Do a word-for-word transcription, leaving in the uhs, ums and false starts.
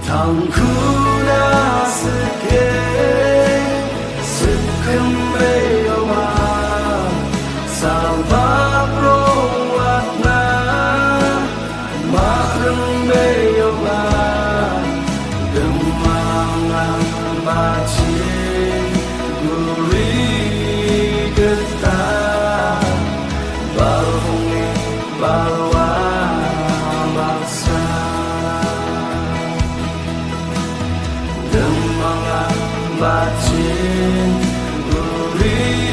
Tangkuna seke sekembeyoma sababro watna makrembeyoma demangan bacin guri getah balhungi balwa maksa demangan bacin guri